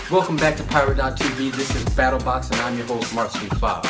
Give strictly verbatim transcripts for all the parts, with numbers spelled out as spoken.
Welcome back to Pirate dot T V. This is BattleBox and I'm your host, Marcy Five.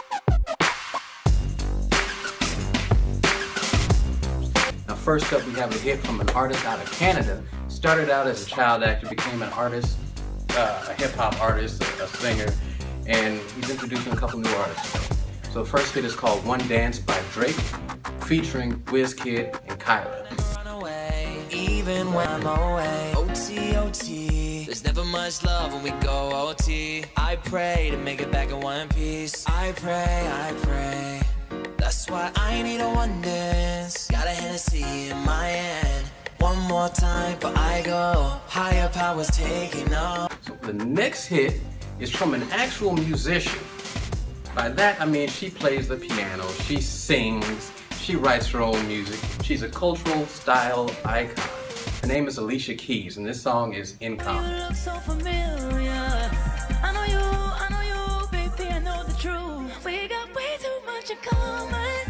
Now first up, we have a hit from an artist out of Canada. Started out as a child actor, became an artist, uh, a hip-hop artist, a, a singer, and he's introducing a couple new artists. So the first hit is called One Dance by Drake, featuring WizKid and Kyla. Even when I'm away, O T, O T, there's never much love when we go O T. I pray to make it back in one piece. I pray, I pray. That's why I need a one dance. Got a Hennessy in my hand. One more time, but I go. Higher powers taking off. So the next hit is from an actual musician. By that I mean she plays the piano, she sings, she writes her own music. She's a cultural style icon. Her name is Alicia Keys, and this song is In Common. You look so familiar. I know you, I know you, baby, I know the truth. We got way too much in common.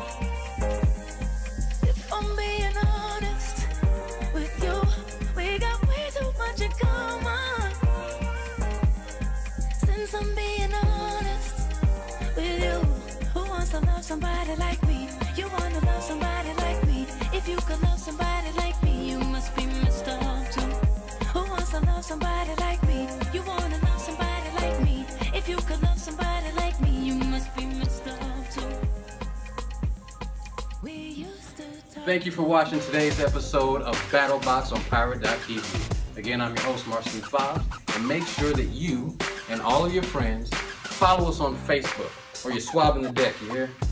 If I'm being honest with you, we got way too much in common. Since I'm being honest with you, who wants to love somebody like me? You wanna love somebody like me? If you could love somebody like me, you must be messed up too. Who wants to love somebody like me? You wanna love somebody like me? If you could love somebody like me, you must be messed up too. We used to talk. Thank you for watching today's episode of BattleBox on Pirate dot T V. Again, I'm your host, Marcy Five, and make sure that you and all of your friends follow us on Facebook, or you're swabbing the deck, you hear?